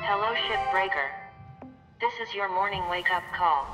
Hello, shipbreaker. This is your morning wake-up call.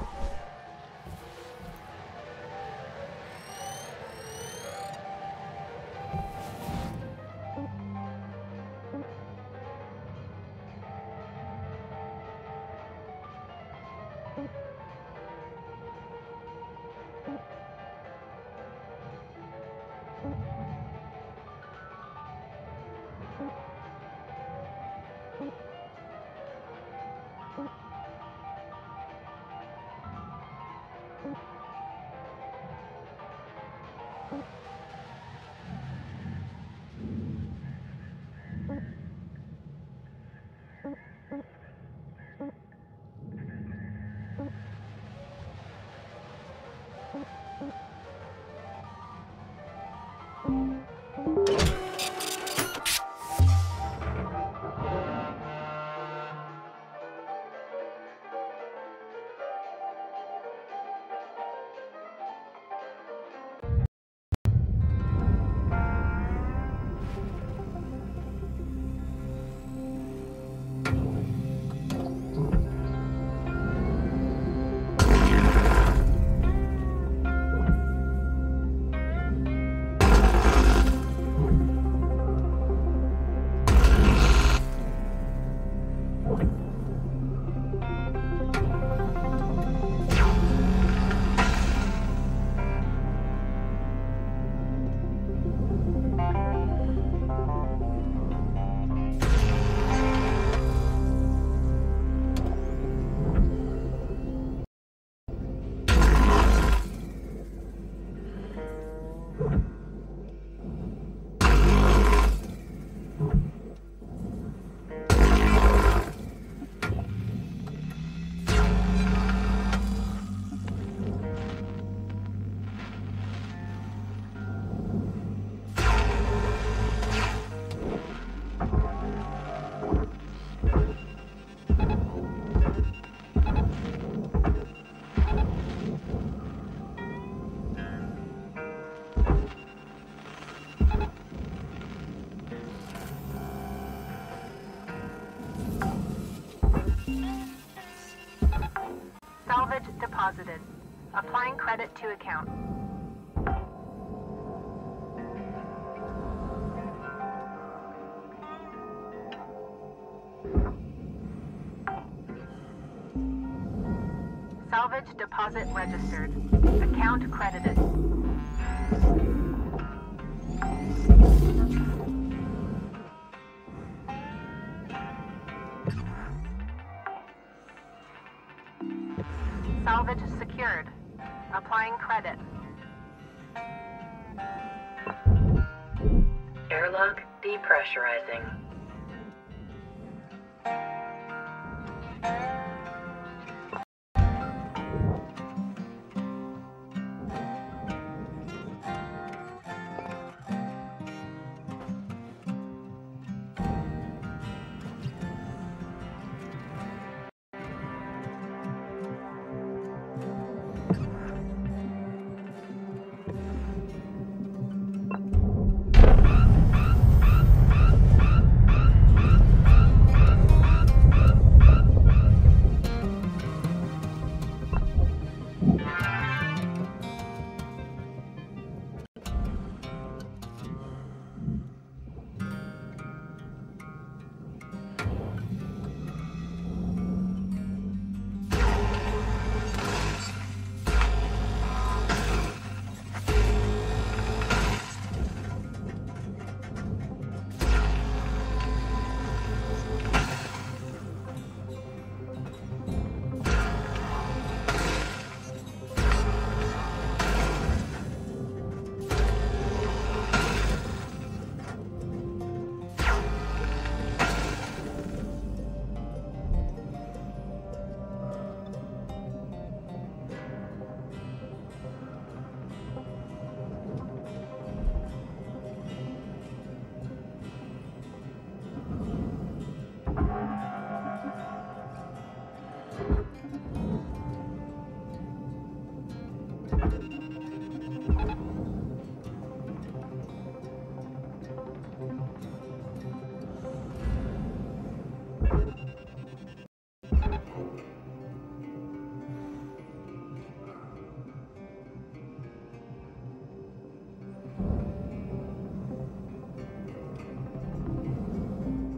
Salvage deposited. Applying credit to account. Salvage deposit registered. Account credited. Salvage secured. Applying credit. Airlock depressurizing.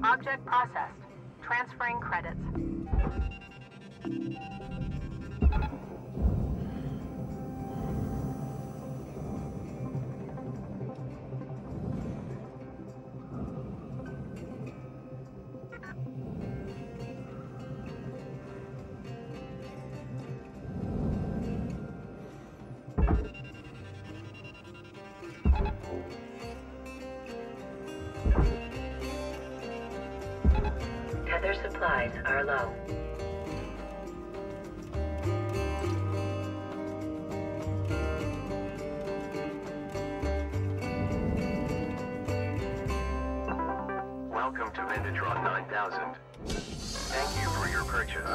Object processed. Transferring credits. Tether supplies are low. Welcome to Vintatron 9000. Thank you for your purchase.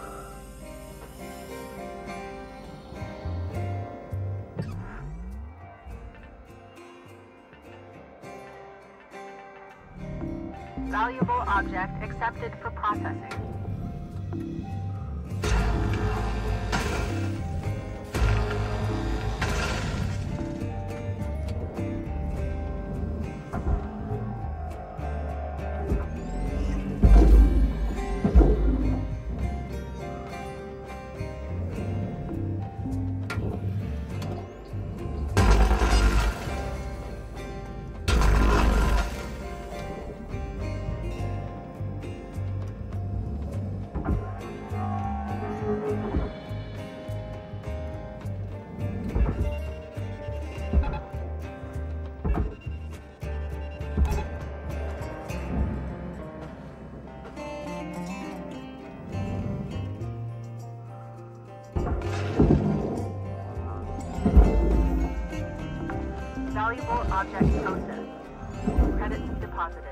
Valuable object accepted for processing. Valuable object processed. Credits deposited.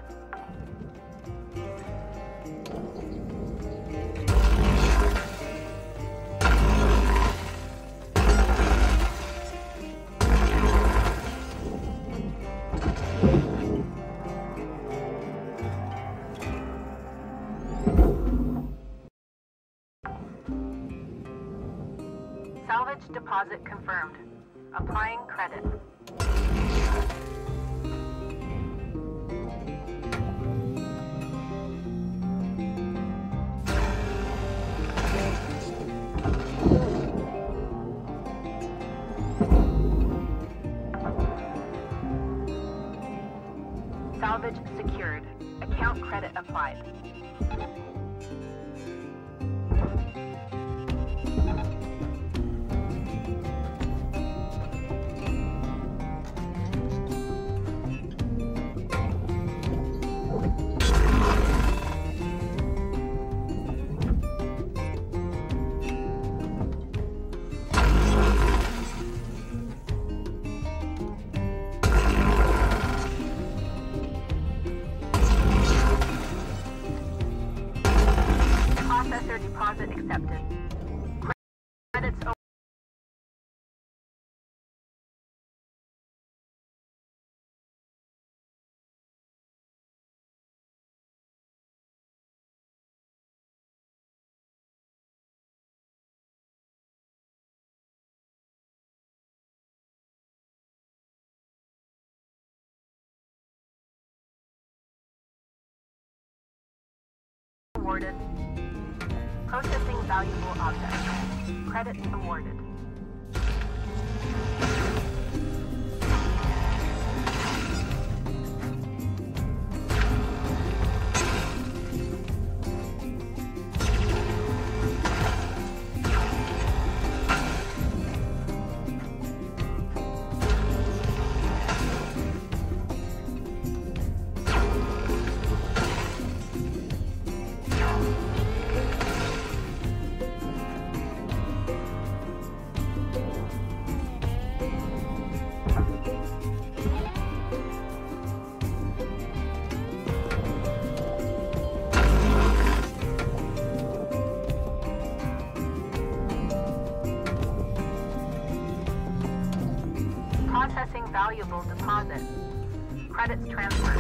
Salvage deposit confirmed. Applying credit. Salvage secured. Account credit applied. Processor deposit accepted. Credits awarded. Processing valuable objects. Credits awarded. Processing valuable deposit. Credits transferred.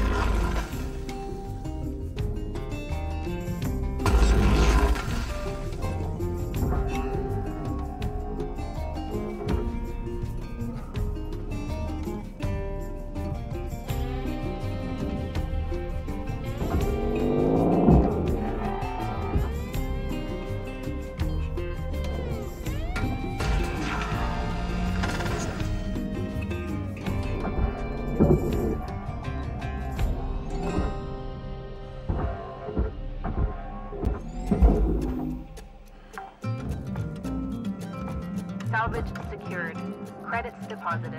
Salvage secured. Credits deposited.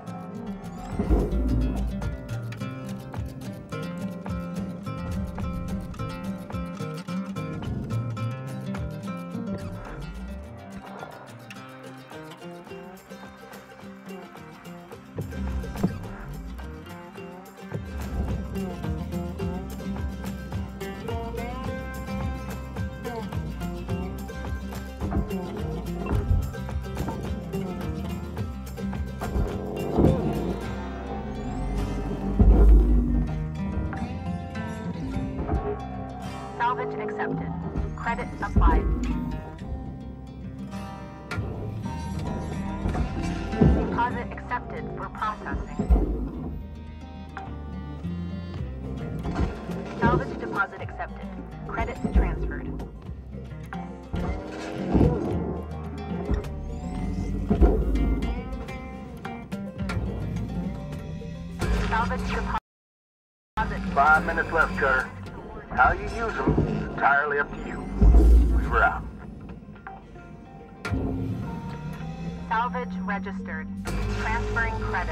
Salvage accepted. Credit applied. Deposit accepted for processing. Salvage deposit accepted. Credits transferred. Salvage deposit. 5 minutes left, Cutter. How you use them is entirely up to you. We were out. Salvage registered. Transferring credit.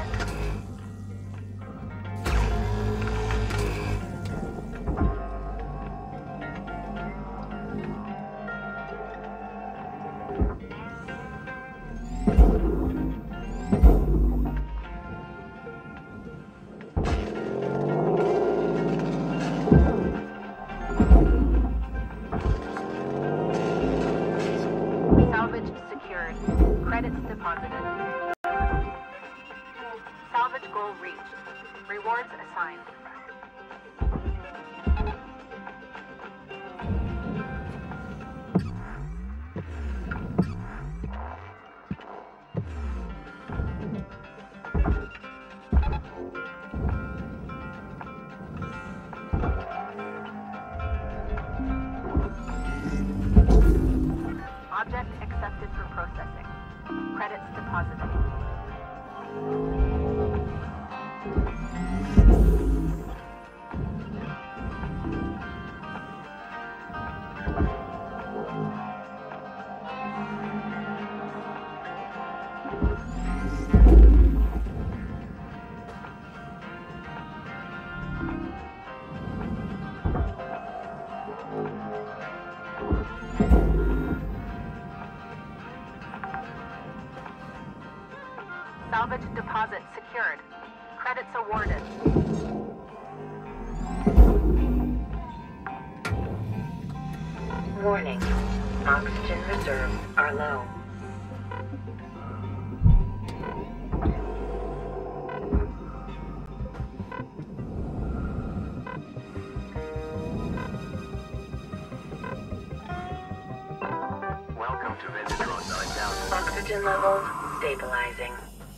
Salvage secured. Credits deposited. Salvage goal reached. Rewards assigned. Object accepted for processing. Credits deposited. Salvage deposit secured. Credits awarded. Warning. Oxygen reserves are low. Welcome to Vendatron 9000. Oxygen levels stabilizing.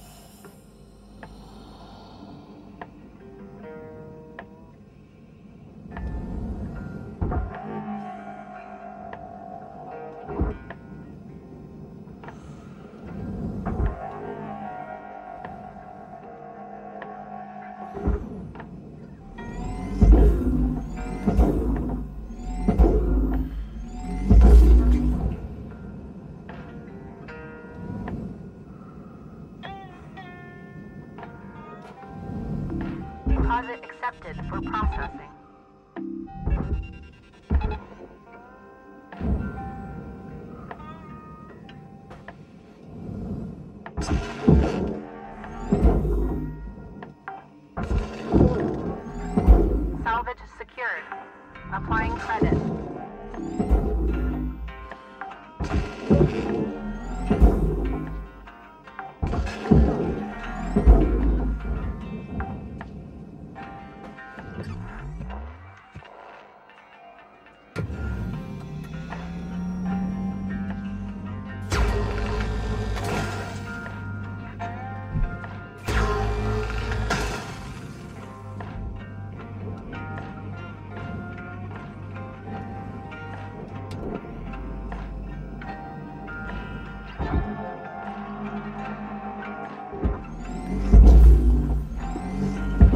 Deposit accepted for processing. Salvage secured. Applying credit.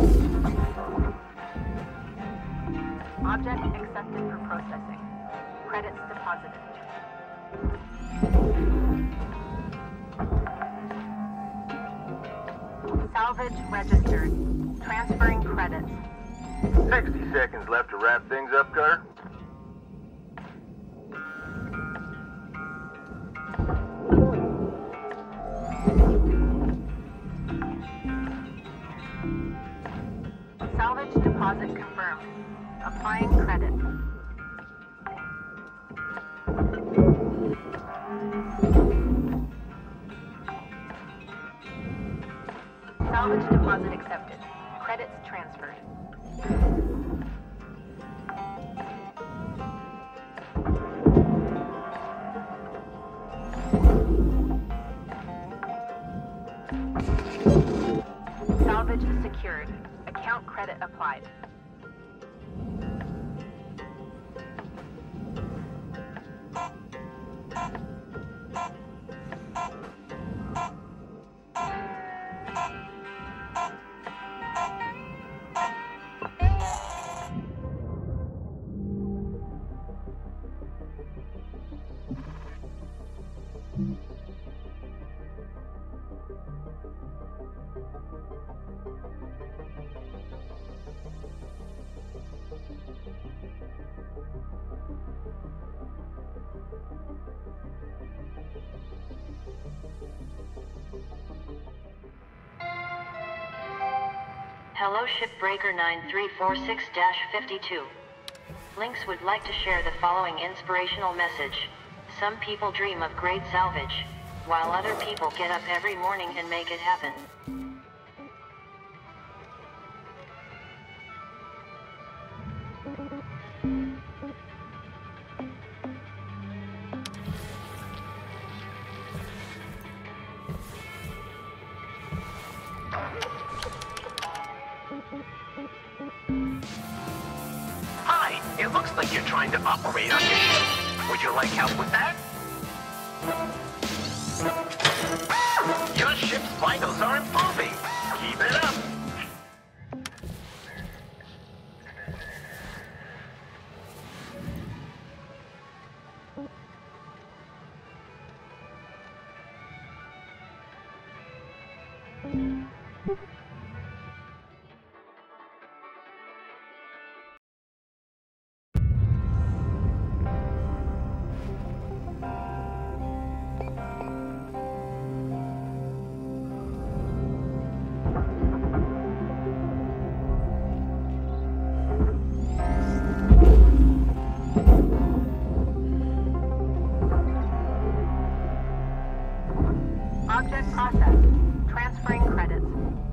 Object accepted for processing. Credits deposited. Salvage registered. Transferring credits. 60 seconds left to wrap things up, Cutter. Salvage deposit confirmed. Applying credit. Salvage deposit accepted. Credits transferred. Salvage secured. Account credit applied. Hello Shipbreaker 9346-52. Lynx would like to share the following inspirational message. Some people dream of great salvage, while other people get up every morning and make it happen. Hi, it looks like you're trying to operate on your ship. Would you like help with that? Your ship's vitals are improving. Keep it up. Object processed. Transferring credits.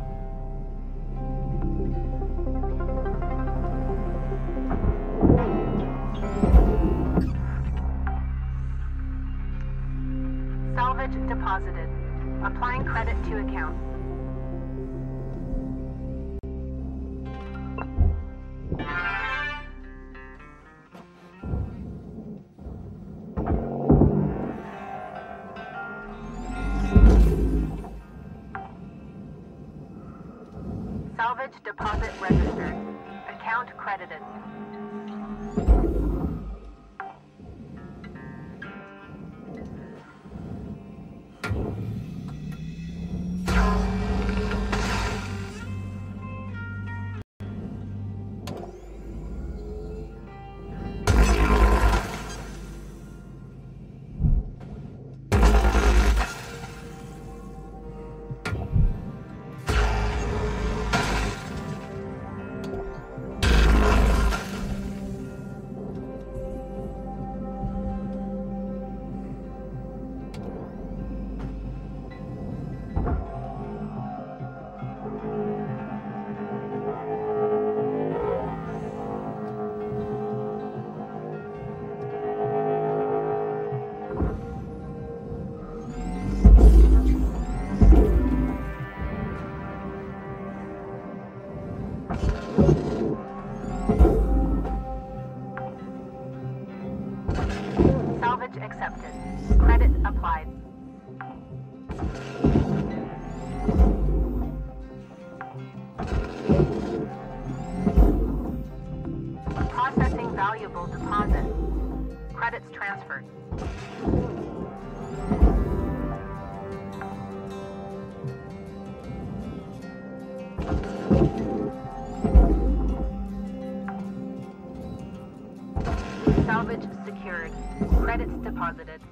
Salvage deposited. Applying credit to account. Salvage deposit registered. Account credited. Salvage accepted. Credit applied. Processing valuable deposit. Credits transferred. Salvage secured. Credits deposited.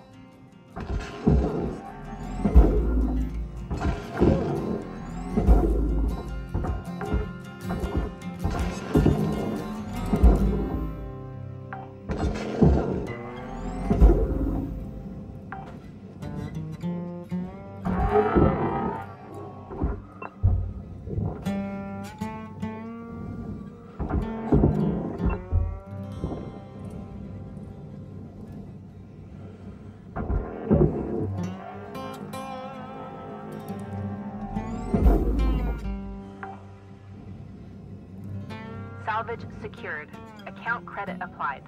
Salvage secured. Account credit applied.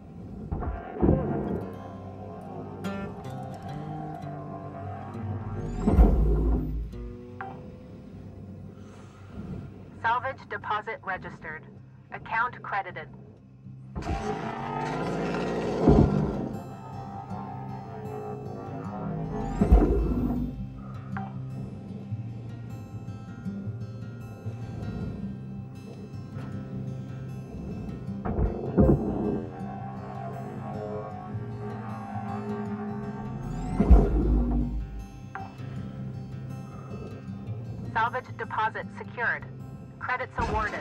Salvage deposit registered. Account credited. Salvage deposit secured. Credits awarded.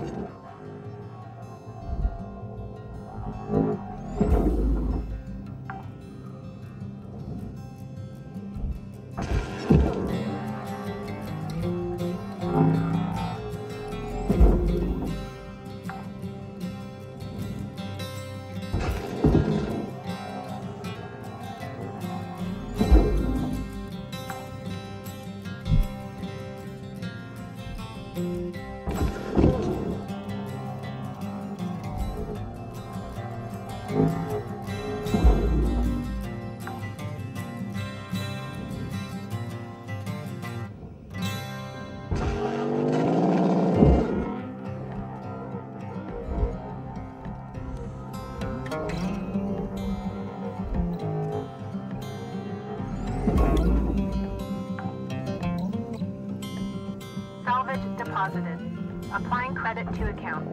Salvage deposited. Applying credit to account.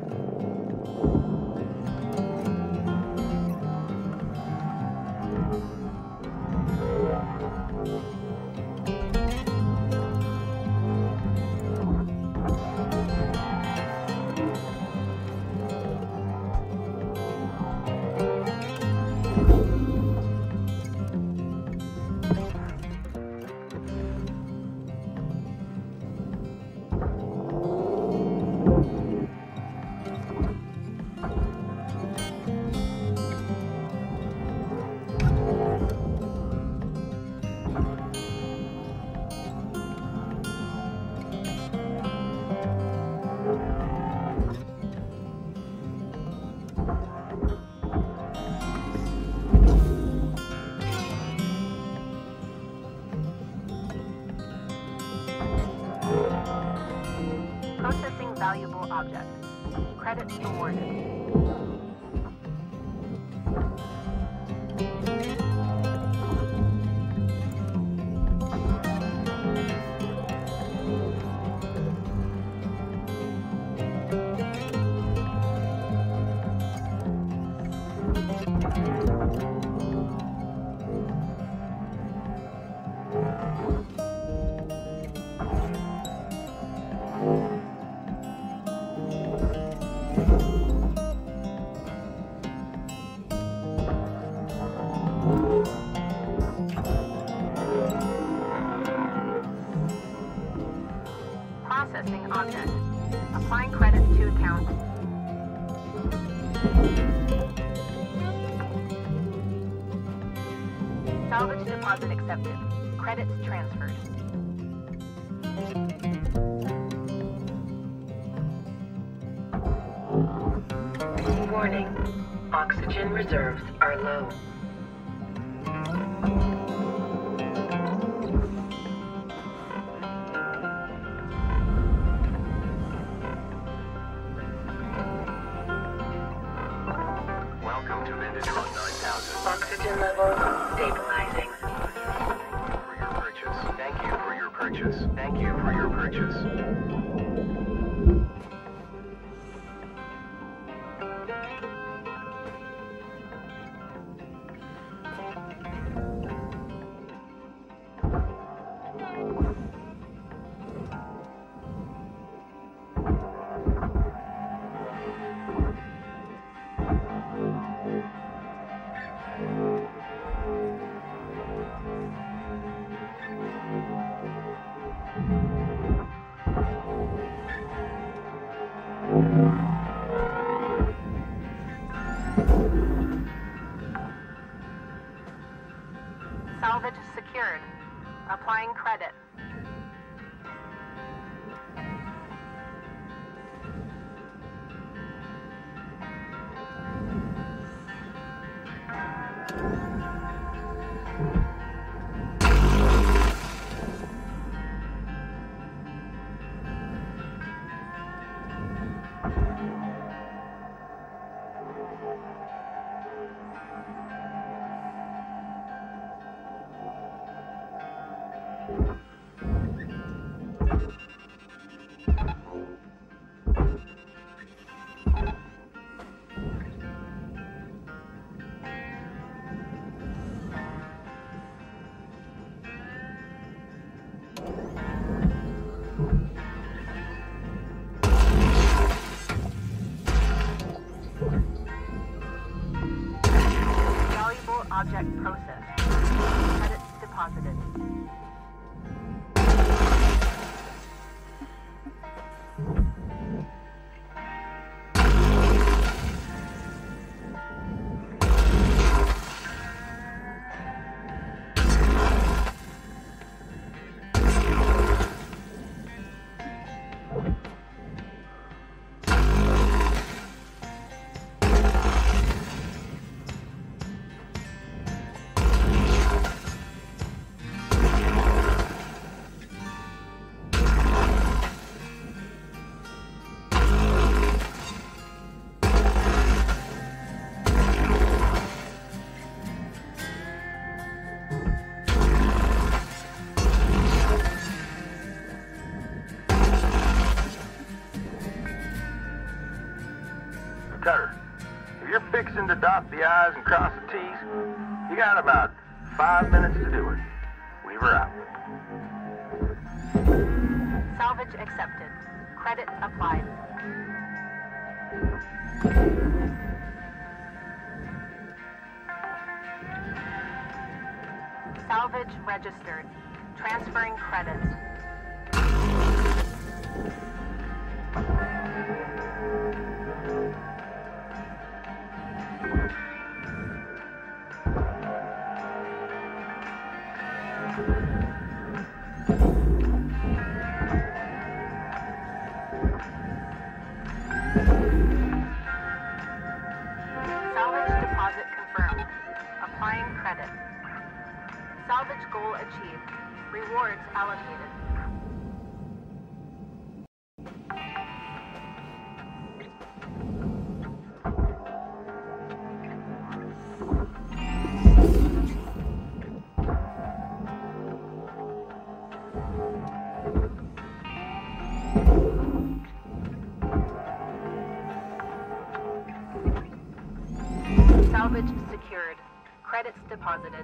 Processing valuable object. Credits awarded. Processing object. Applying credits to account. Salvage deposit accepted. Credits transferred. Warning. Oxygen reserves are low. Welcome to Vindatron 9000. Oxygen levels stabilizing. For your purchase. Thank you for your purchase. Thank you for your purchase. Salvage secured. Applying credit. Valuable object processed. Credits deposited. Cutter, if you're fixing to dot the I's and cross the T's, you got about 5 minutes to do it. Weaver out. Salvage accepted. Credit applied. Salvage registered. Transferring credits. Salvage deposit confirmed. Applying credit. Salvage goal achieved. Rewards allocated. Salvage secured. Credits deposited.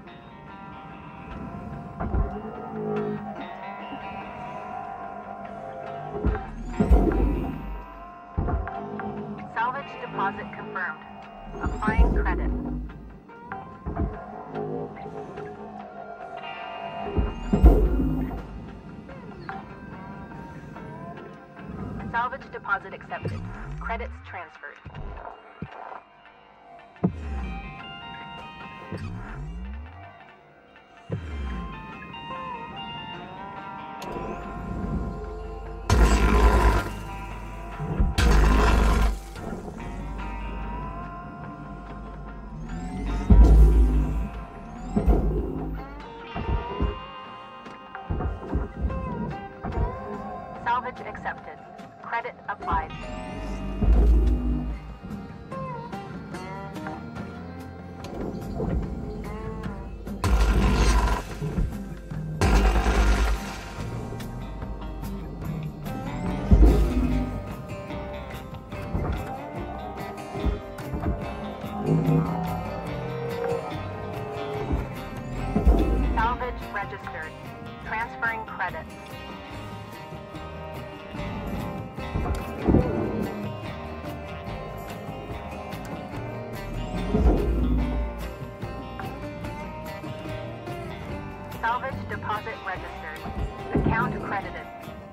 Salvage deposit confirmed. Applying credit. Salvage deposit accepted. Credits transferred. Salvage accepted. Credit applied. Salvage registered. Transferring credits. Salvage deposit registered. Account credited.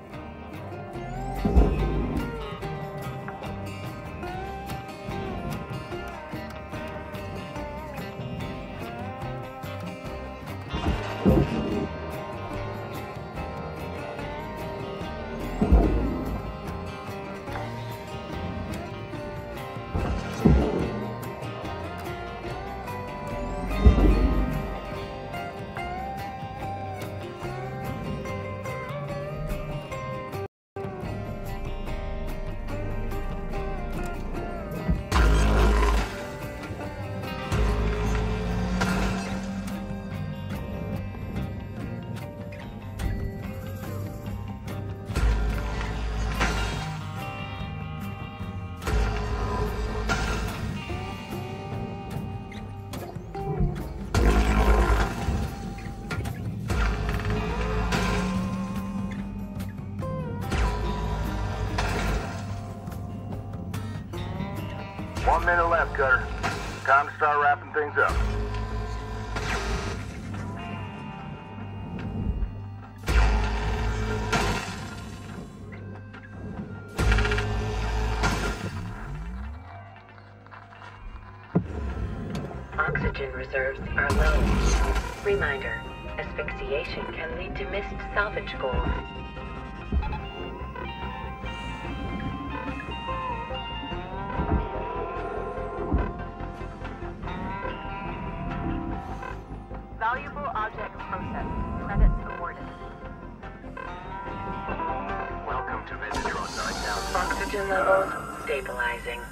One minute left, Cutter. Time to start wrapping things up. Oxygen reserves are low. Reminder, asphyxiation can lead to missed salvage goals. Valuable object processed. Credits awarded. Welcome to Visitron 9000. Oxygen levels stabilizing.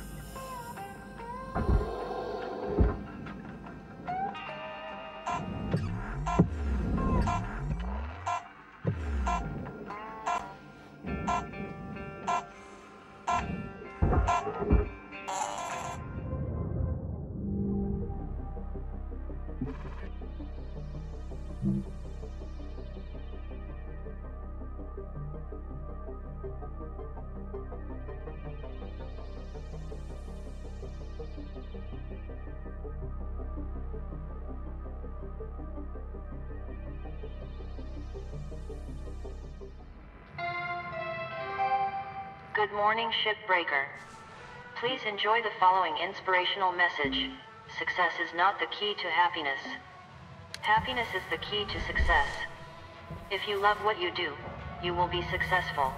Good morning, shipbreaker. Please enjoy the following inspirational message. Success is not the key to happiness. Happiness is the key to success. If you love what you do, you will be successful.